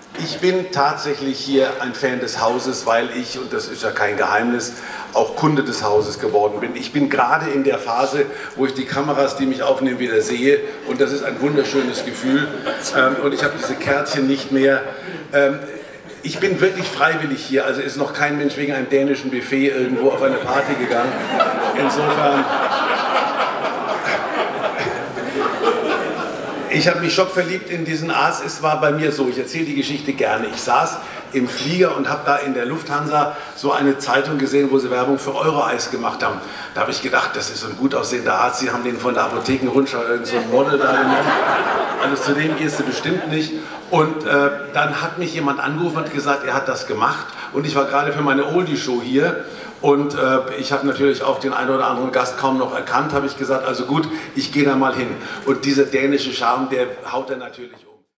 Ich bin tatsächlich hier ein Fan des Hauses, weil ich, und das ist ja kein Geheimnis, auch Kunde des Hauses geworden bin. Ich bin gerade in der Phase, wo ich die Kameras, die mich aufnehmen, wieder sehe, und das ist ein wunderschönes Gefühl. Und ich habe diese Kärtchen nicht mehr. Ich bin wirklich freiwillig hier, also ist noch kein Mensch wegen einem dänischen Buffet irgendwo auf eine Party gegangen. Insofern... Ich habe mich schockverliebt in diesen Arzt. Es war bei mir so, ich erzähle die Geschichte gerne. Ich saß im Flieger und habe da in der Lufthansa so eine Zeitung gesehen, wo sie Werbung für Euroeis gemacht haben. Da habe ich gedacht, das ist so ein gut aussehender Arzt, sie haben den von der Apothekenrundschau, irgend so ein Model da genommen. Also zu dem gehst du bestimmt nicht. Und dann hat mich jemand angerufen und gesagt, er hat das gemacht. Und ich war gerade für meine Oldie-Show hier. Und ich habe natürlich auch den einen oder anderen Gast kaum noch erkannt, habe ich gesagt, also gut, ich gehe da mal hin. Und dieser dänische Charme, der haut er natürlich um.